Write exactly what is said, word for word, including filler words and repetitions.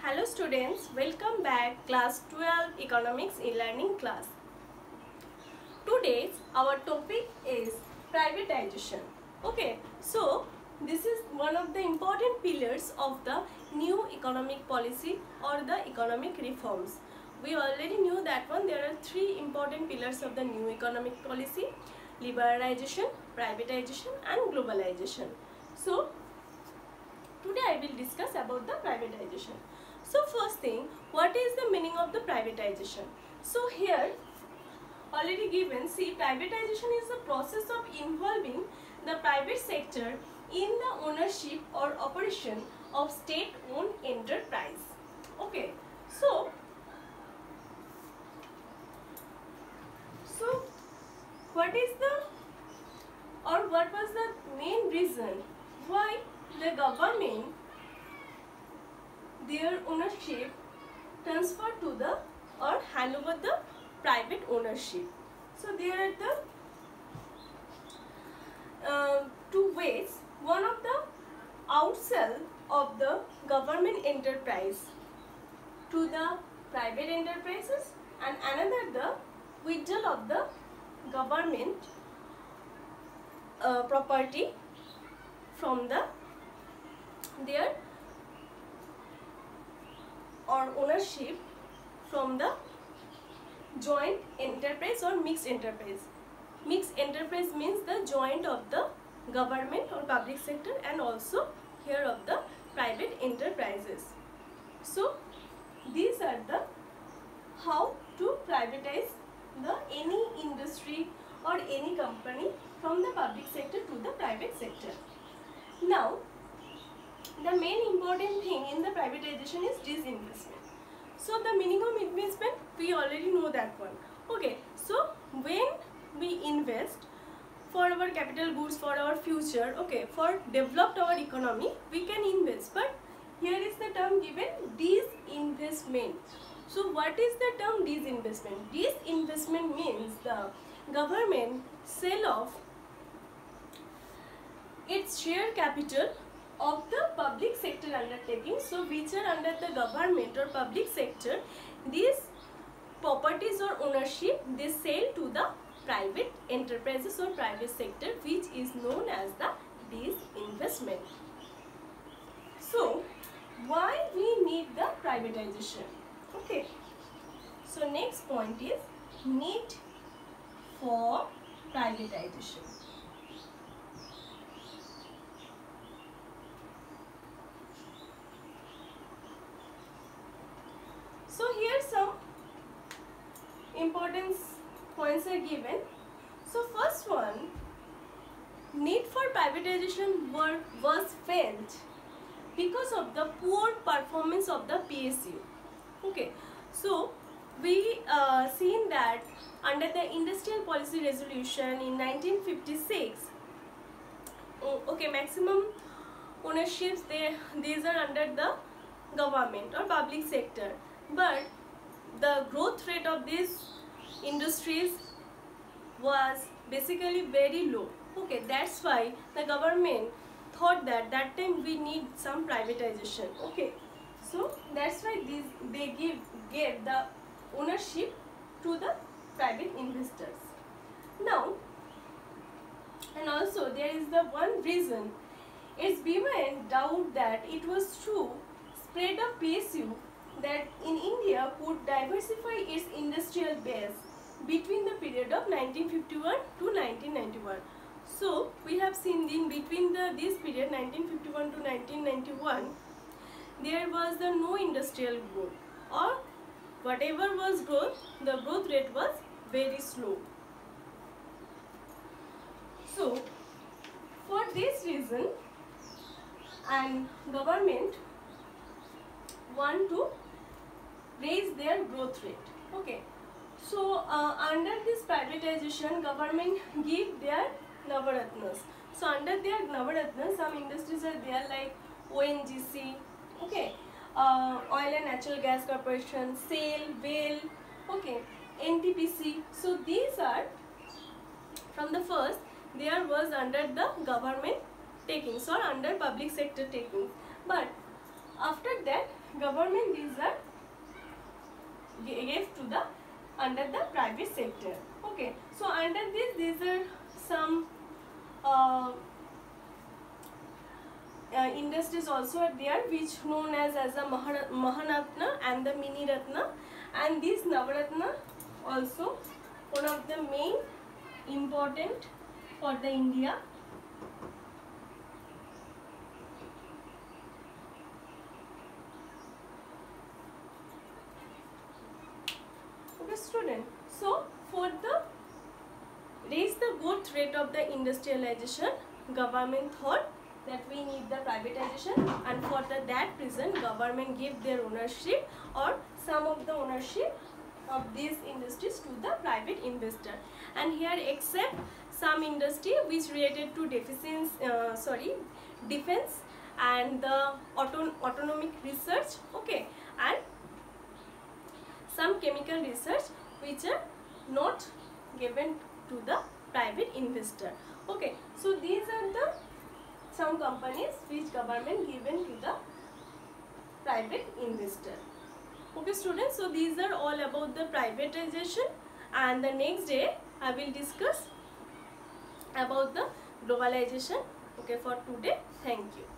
Hello students, welcome back class twelve economics e-learning class. Today's our topic is privatization. Okay, so this is one of the important pillars of the new economic policy or the economic reforms. We already knew that one. There are three important pillars of the new economic policy: liberalization, privatization and globalization. So today I will discuss about the privatization. So first thing, what is the meaning of the privatization? So here already given, see, privatization is the process of involving the private sector in the ownership or operation of state-owned enterprise. Okay, so so what is the or what was the main reason why the government their ownership transfer to the or hand over the private ownership? So there are the uh, two ways. One of the outsell of the government enterprise to the private enterprises, and another the withdrawal of the government uh, property from the their or ownership from the joint enterprise or mixed enterprise. Mixed enterprise means the joint of the government or public sector and also here of the private enterprises. So these are the how to privatize the any industry or any company from the public sector to the private sector. Now the main important thing in the privatization is disinvestment. So the meaning of investment, we already know that one. Okay, so when we invest for our capital goods, for our future, okay, for developed our economy, we can invest. But here is the term given, disinvestment. So what is the term disinvestment? Disinvestment means the government sell off its share capital of the public sector undertaking, so which are under the government or public sector. These properties or ownership they sell to the private enterprises or private sector, which is known as the disinvestment. So why we need the privatization? Okay, so next point is need for privatization. So here some importance points are given. So first one, need for privatization were, was felt because of the poor performance of the P S U. Okay, so we uh, seen that under the Industrial Policy Resolution in nineteen fifty-six, okay, maximum ownerships they these are under the government or public sector. But the growth rate of these industries was basically very low. Okay, that's why the government thought that that time we need some privatization. Okay, so that's why these they give gave the ownership to the private investors. Now, and also there is the one reason, it's beyond doubt that it was true spread of P S U that in India could diversify its industrial base between the period of nineteen fifty-one to nineteen ninety-one. So we have seen in between the this period nineteen fifty-one to nineteen ninety-one, there was the no industrial growth, or whatever was growth, the growth rate was very slow. So for this reason, and government want to raise their growth rate. Okay, so uh, under this privatization, government give their Navaratnas. So under their Navaratnas, some industries are there like O N G C, okay, uh, Oil and Natural Gas Corporation, SAIL, WAIL, okay, N T P C. So these are from the first there was under the government takings or under public sector takings. But after that government these are gave to the under the private sector. Okay, so under this these are some uh, uh, industries also are there which known as as a Maharatna and the Mini Ratna, and this Navaratna also one of the main important for the India. Okay student, so for the raise the growth rate of the industrialization, government thought that we need the privatization, and for the, that reason government give their ownership or some of the ownership of these industries to the private investor. And here except some industry which related to defense, uh, sorry, defense and the auto, autonomic research, okay, and some chemical research which are not given to the private investor. Okay, so these are the some companies which government given to the private investor. Okay students, so these are all about the privatization, and the next day I will discuss about the globalization. Okay, for today, thank you.